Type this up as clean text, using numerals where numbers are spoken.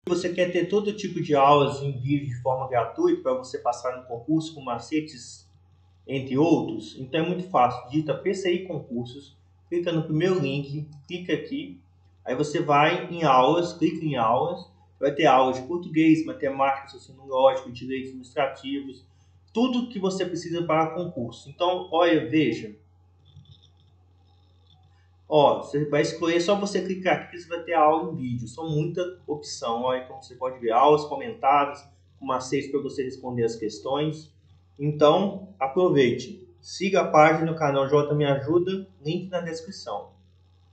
Você quer ter todo tipo de aulas em vídeo de forma gratuita para você passar no concurso com macetes, entre outros? Então é muito fácil. Digita PCI Concursos, clica no primeiro link, clica aqui, aí você vai em aulas, clica em aulas, vai ter aulas de português, matemática, sociológico, direitos administrativos, tudo que você precisa para concurso. Então, olha, veja. Ó, você vai escolher, só você clicar aqui que você vai ter a aula em vídeo. São muita opção. Olha como você pode ver aulas comentadas, com macetes para você responder as questões. Então, aproveite. Siga a página no canal J Me Ajuda, link na descrição.